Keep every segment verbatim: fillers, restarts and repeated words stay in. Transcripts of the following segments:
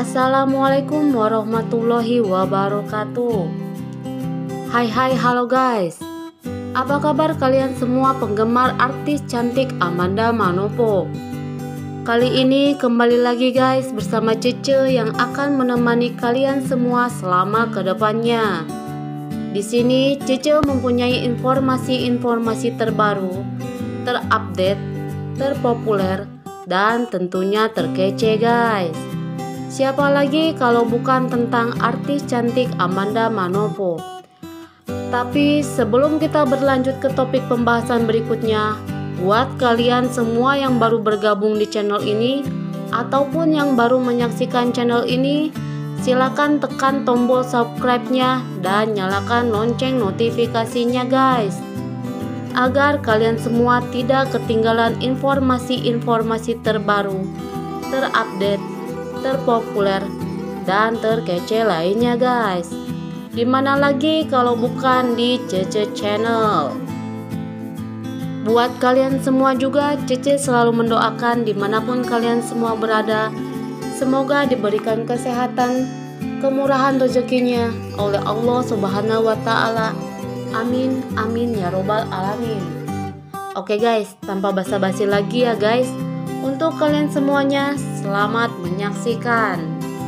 Assalamualaikum warahmatullahi wabarakatuh. Hai hai halo guys. Apa kabar kalian semua penggemar artis cantik Amanda Manopo? Kali ini kembali lagi guys bersama Cece yang akan menemani kalian semua selama kedepannya. Di sini Cece mempunyai informasi-informasi terbaru, terupdate, terpopuler, dan tentunya terkece guys. Siapa lagi kalau bukan tentang artis cantik Amanda Manopo. Tapi sebelum kita berlanjut ke topik pembahasan berikutnya, buat kalian semua yang baru bergabung di channel ini ataupun yang baru menyaksikan channel ini, silakan tekan tombol subscribe-nya dan nyalakan lonceng notifikasinya guys, agar kalian semua tidak ketinggalan informasi-informasi terbaru, terupdate, terpopuler, dan terkece lainnya guys. Dimana lagi kalau bukan di Cece Channel. Buat kalian semua juga, Cece selalu mendoakan dimanapun kalian semua berada, semoga diberikan kesehatan, kemurahan rezekinya oleh Allah Subhanahu wa Ta'ala. Amin amin ya robbal alamin. Oke guys, tanpa basa-basi lagi ya guys, untuk kalian semuanya, selamat menyaksikan.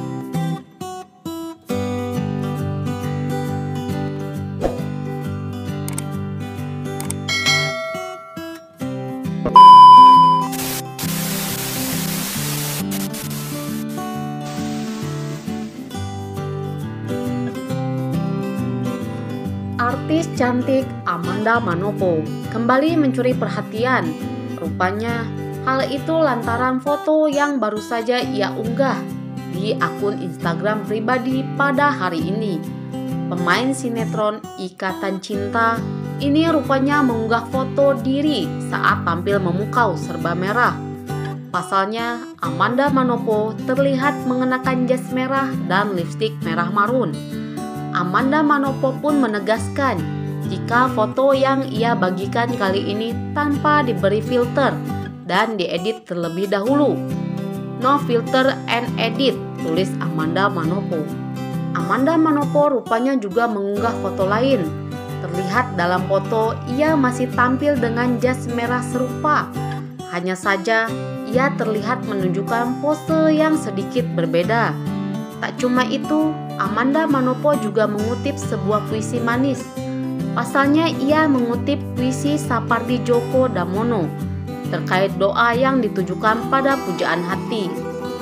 Artis cantik Amanda Manopo kembali mencuri perhatian. Rupanya hal itu lantaran foto yang baru saja ia unggah di akun Instagram pribadi pada hari ini. Pemain sinetron Ikatan Cinta ini rupanya mengunggah foto diri saat tampil memukau serba merah. Pasalnya, Amanda Manopo terlihat mengenakan jas merah dan lipstik merah marun. Amanda Manopo pun menegaskan jika foto yang ia bagikan kali ini tanpa diberi filter dan diedit terlebih dahulu. No filter and edit, tulis Amanda Manopo. Amanda Manopo rupanya juga mengunggah foto lain. Terlihat dalam foto ia masih tampil dengan jas merah serupa. Hanya saja ia terlihat menunjukkan pose yang sedikit berbeda. Tak cuma itu, Amanda Manopo juga mengutip sebuah puisi manis. Pasalnya ia mengutip puisi Sapardi Djoko Damono terkait doa yang ditujukan pada pujaan hati.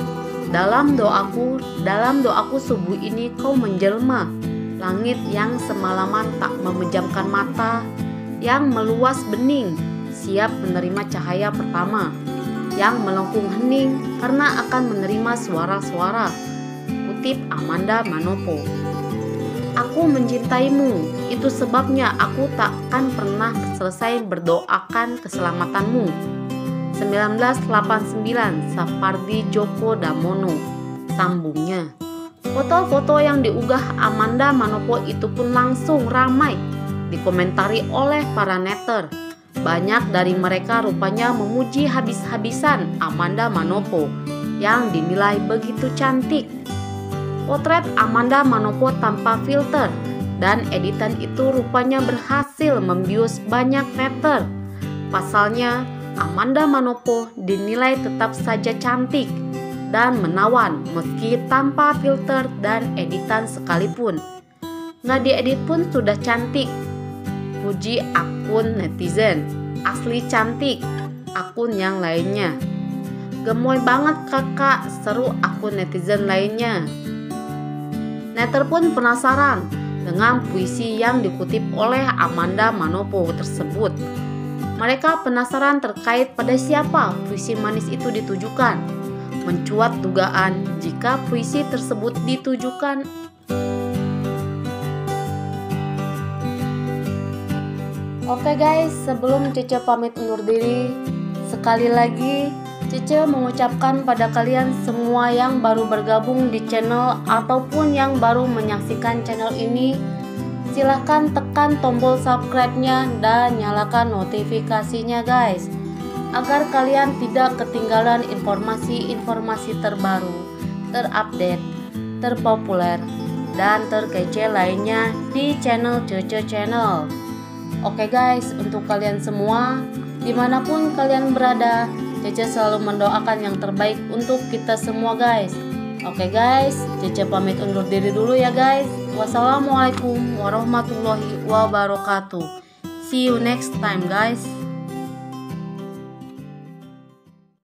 Dalam doaku, dalam doaku subuh ini kau menjelma, langit yang semalaman tak memejamkan mata, yang meluas bening, siap menerima cahaya pertama, yang melengkung hening karena akan menerima suara-suara. Kutip Amanda Manopo. Aku mencintaimu, itu sebabnya aku tak akan pernah selesai berdoakan keselamatanmu. seribu sembilan ratus delapan puluh sembilan, Sapardi Djoko Damono, sambungnya. Foto-foto yang diunggah Amanda Manopo itu pun langsung ramai dikomentari oleh para netter. Banyak dari mereka rupanya memuji habis-habisan Amanda Manopo yang dinilai begitu cantik. Potret Amanda Manopo tanpa filter dan editan itu rupanya berhasil membius banyak netter. Pasalnya, Amanda Manopo dinilai tetap saja cantik dan menawan meski tanpa filter dan editan sekalipun. Nggak diedit pun sudah cantik, puji akun netizen. Asli cantik, akun yang lainnya. Gemoy banget kakak, seru akun netizen lainnya. Netter pun penasaran dengan puisi yang dikutip oleh Amanda Manopo tersebut. Mereka penasaran terkait pada siapa puisi manis itu ditujukan. Mencuat dugaan jika puisi tersebut ditujukan. Oke guys, sebelum Cece pamit undur diri, sekali lagi Cece mengucapkan pada kalian semua yang baru bergabung di channel ataupun yang baru menyaksikan channel ini, silahkan tekan tombol subscribe-nya dan nyalakan notifikasinya guys, agar kalian tidak ketinggalan informasi-informasi terbaru, terupdate, terpopuler, dan terkece lainnya di channel Cece Channel. Oke guys, untuk kalian semua, dimanapun kalian berada, Cece selalu mendoakan yang terbaik untuk kita semua guys. Oke guys, Cece pamit undur diri dulu ya guys. Wassalamualaikum warahmatullahi wabarakatuh. See you next time guys.